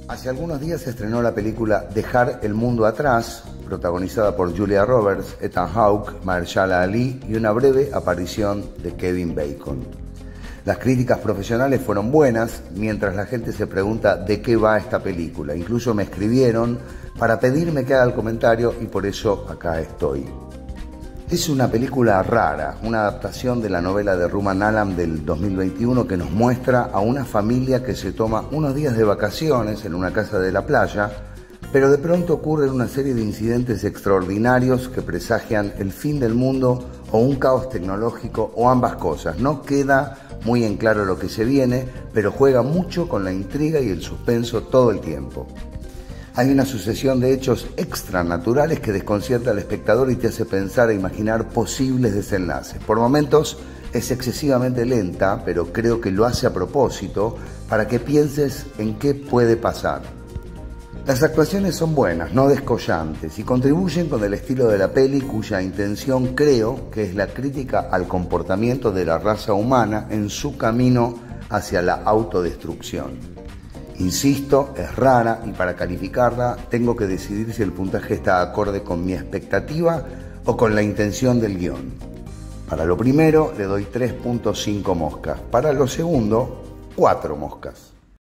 Hace algunos días se estrenó la película Dejar el mundo atrás, protagonizada por Julia Roberts, Ethan Hawke, Mahershala Ali y una breve aparición de Kevin Bacon. Las críticas profesionales fueron buenas, mientras la gente se pregunta de qué va esta película. Incluso me escribieron para pedirme que haga el comentario y por eso acá estoy. Es una película rara, una adaptación de la novela de Ruman Alam del 2021 que nos muestra a una familia que se toma unos días de vacaciones en una casa de la playa, pero de pronto ocurren una serie de incidentes extraordinarios que presagian el fin del mundo o un caos tecnológico o ambas cosas. No queda muy en claro lo que se viene, pero juega mucho con la intriga y el suspenso todo el tiempo. Hay una sucesión de hechos extranaturales que desconcierta al espectador y te hace pensar e imaginar posibles desenlaces. Por momentos es excesivamente lenta, pero creo que lo hace a propósito para que pienses en qué puede pasar. Las actuaciones son buenas, no descollantes, y contribuyen con el estilo de la peli, cuya intención creo que es la crítica al comportamiento de la raza humana en su camino hacia la autodestrucción. Insisto, es rara y para calificarla tengo que decidir si el puntaje está acorde con mi expectativa o con la intención del guión. Para lo primero le doy 3.5 moscas, para lo segundo 4 moscas.